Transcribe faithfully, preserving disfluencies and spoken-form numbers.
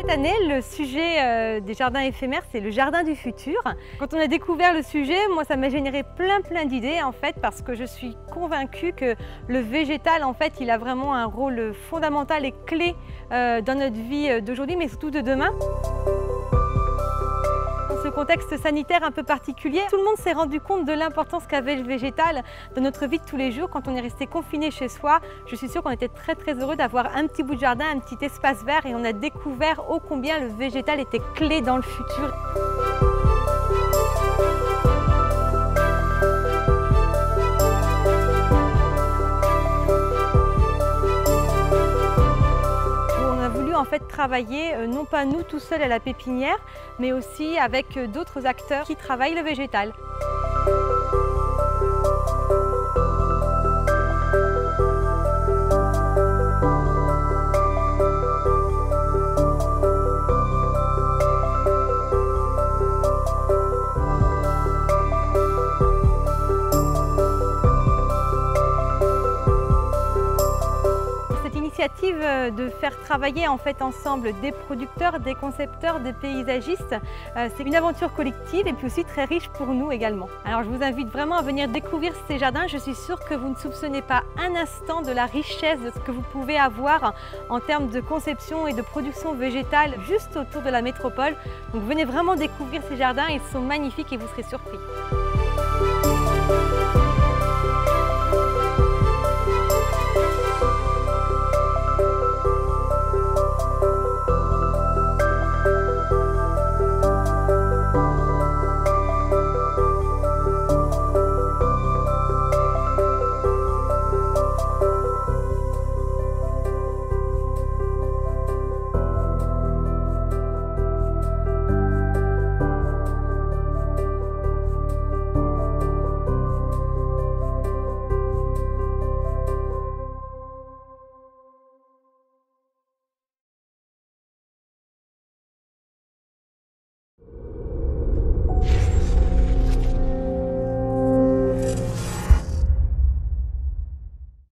année, le sujet euh, des jardins éphémères, c'est le jardin du futur. Quand on a découvert le sujet, moi ça m'a généré plein plein d'idées en fait, parce que je suis convaincue que le végétal en fait, il a vraiment un rôle fondamental et clé euh, dans notre vie d'aujourd'hui, mais surtout de demain. Dans ce contexte sanitaire un peu particulier, tout le monde s'est rendu compte de l'importance qu'avait le végétal dans notre vie de tous les jours. Quand on est resté confiné chez soi, je suis sûre qu'on était très très heureux d'avoir un petit bout de jardin, un petit espace vert, et on a découvert ô combien le végétal était clé dans le futur. En fait travailler euh, non pas nous tout seuls à la pépinière, mais aussi avec euh, d'autres acteurs qui travaillent le végétal. L'initiative de faire travailler en fait ensemble des producteurs, des concepteurs, des paysagistes, c'est une aventure collective et puis aussi très riche pour nous également. Alors je vous invite vraiment à venir découvrir ces jardins. Je suis sûre que vous ne soupçonnez pas un instant de la richesse de ce que vous pouvez avoir en termes de conception et de production végétale juste autour de la métropole. Donc venez vraiment découvrir ces jardins, ils sont magnifiques et vous serez surpris.